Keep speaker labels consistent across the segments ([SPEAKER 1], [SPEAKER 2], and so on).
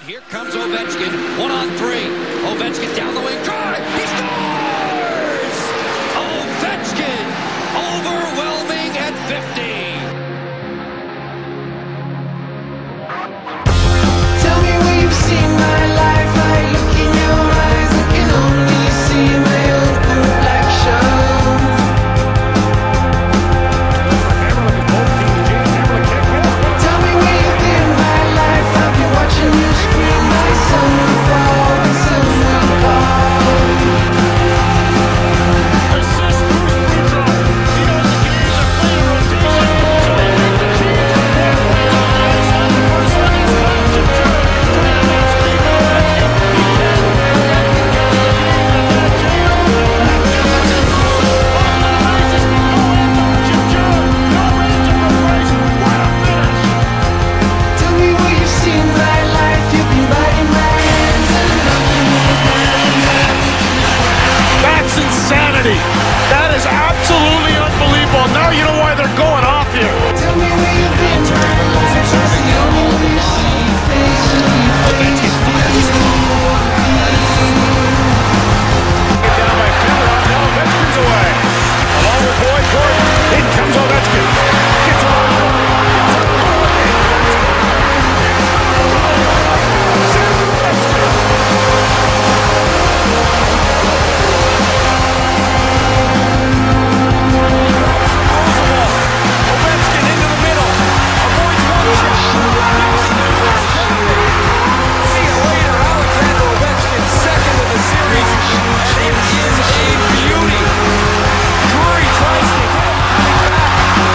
[SPEAKER 1] Here comes Ovechkin, 1-on-3. Ovechkin down the wing, drive, he scores! Ovechkin, overwhelming at 50.
[SPEAKER 2] Tell me where you've seen my life. I look in your eyes, I can only see my old reflection. Tell me where you've been, my life. I've been watching you scream my son will fall, my son will fall.
[SPEAKER 3] Assist Bruce Boudreau. He knows the game's a clean rotation, so they make the change on that. It's not the first time he's touched it, too.
[SPEAKER 2] Tell me where you've seen my life. You've been biting my hands and nothing will happen.
[SPEAKER 3] That's insanity. That is absolutely unbelievable. Now you know why they're going off here.
[SPEAKER 2] Tell me where you've been, my life. I can only see faces.
[SPEAKER 3] Down by Fedorov. Now Ovechkin's away. Along with Boyd Gordon. In comes Ovechkin. Gets Ovechkin into the middle. Avoids one shot. See you later, Alexander Ovechkin, second of the series. And it is a beauty. Drury tries to hit him back.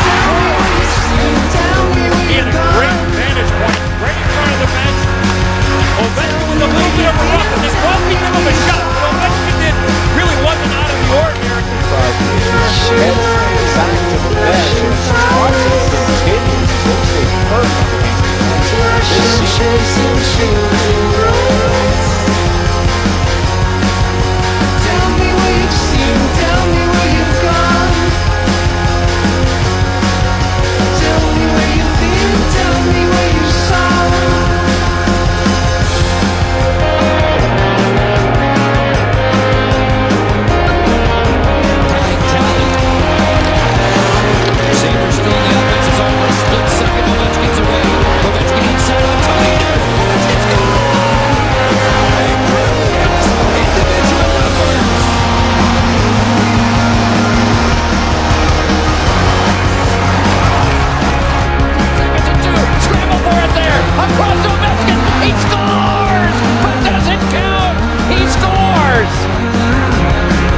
[SPEAKER 3] He had a great vantage point, right in front of the bench. Ovechkin with a little bit of a rough, and this robbing him of a shot. But Ovechkin did really wasn't out of the ordinary.
[SPEAKER 4] Back to the bench and watching continues. Looks a perfect this season.
[SPEAKER 2] Tell me where you've seen, tell me where you've gone. Tell me where you've been, tell me where you saw.
[SPEAKER 1] Sabres still in the offensive zone for a split second. Ovechkin's away. Ovechkin inside on Toledo. Ovechkin's gone! A brilliant individual effort. Seconds and two. Scramble for it there. Across to Ovechkin. He scores! But doesn't count. He scores!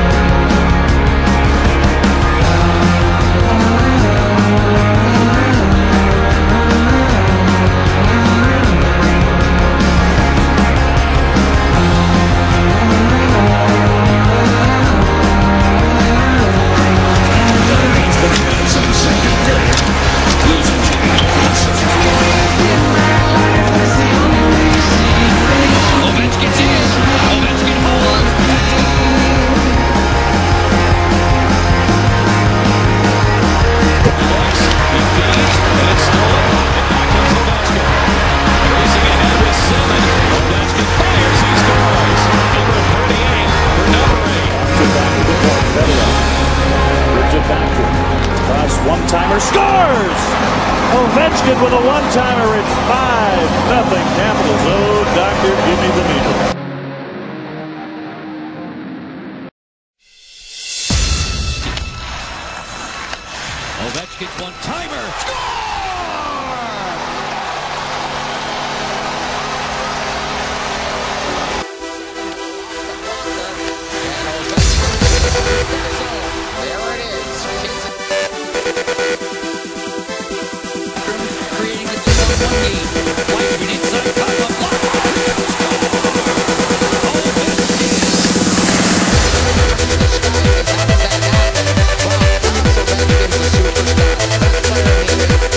[SPEAKER 1] Ovechkin's in. Ovechkin holds. Looks, he feeds, and it's stolen. And back comes Ovechkin. Racing ahead with 7. Ovechkin fires, he scores. Number 38 for number 8.
[SPEAKER 5] Brings it back to him. Cross one-timer, scores! Ovechkin with a one-timer. It's 5-0 Capitals. Oh, doctor, give me the needle.
[SPEAKER 1] Ovechkin's one-timer. Score! There it is. Creating the 2-on-1 lead. Whiteman inside top of block. Ovechkin.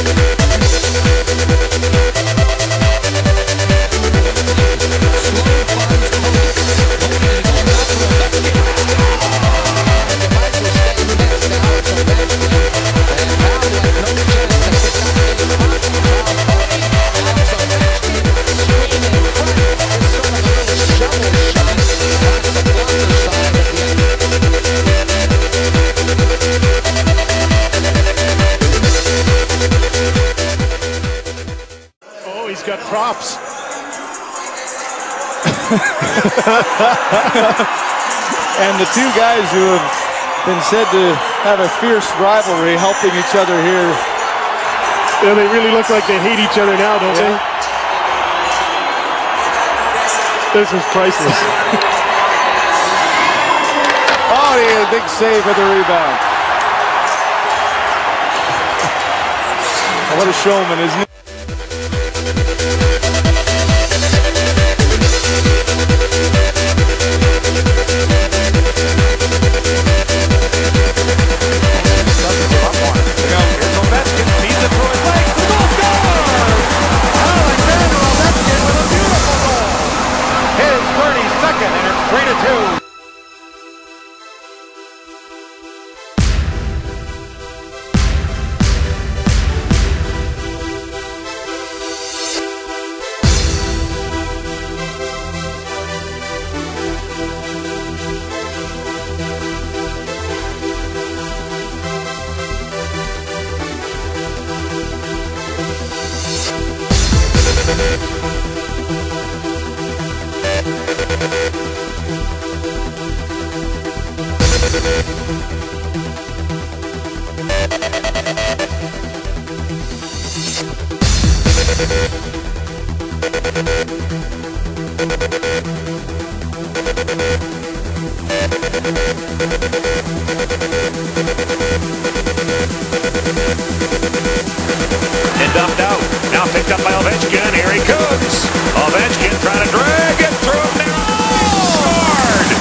[SPEAKER 5] He's got props.
[SPEAKER 4] And the two guys who have been said to have a fierce rivalry helping each other here.
[SPEAKER 5] Yeah, they really look like they hate each other now, don't they? This is priceless.
[SPEAKER 4] Oh, he had a big save for the rebound. What a showman, isn't he?
[SPEAKER 1] Here's Ovechkin, feeds it through his legs. The goal scores! Alexander Ovechkin with a beautiful goal. His 32nd, and it's 3-2.
[SPEAKER 3] And dumped out. Now picked up by Ovechkin. Here he comes. Ovechkin trying to drag it through. Now scored!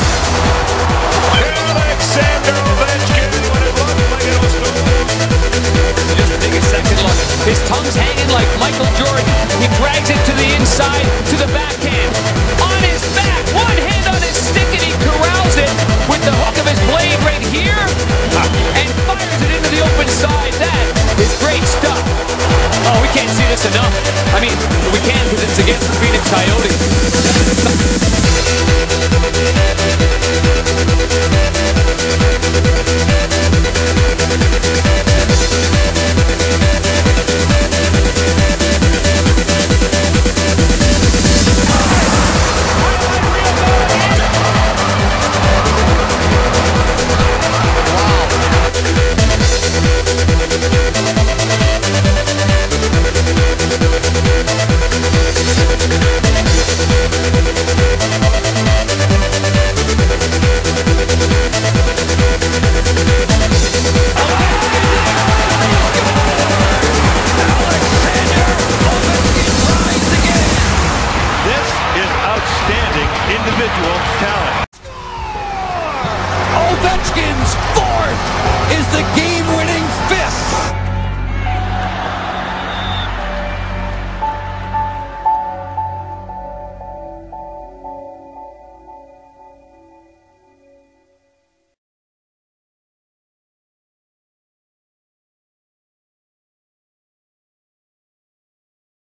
[SPEAKER 3] Alexander Ovechkin when it looked like it was through.
[SPEAKER 6] Just take a second look. His tongue's hanging like Michael Jordan. He drags it to the inside, to the backhand. On his back, one hand on his stick, and he corrals it with the hook of his blade right here and fires it into the open side. That is great stuff. Oh, we can't see this enough. I mean, we can because it's against the Phoenix Coyotes.
[SPEAKER 3] Individual talent.
[SPEAKER 6] Ovechkin's fourth is the game.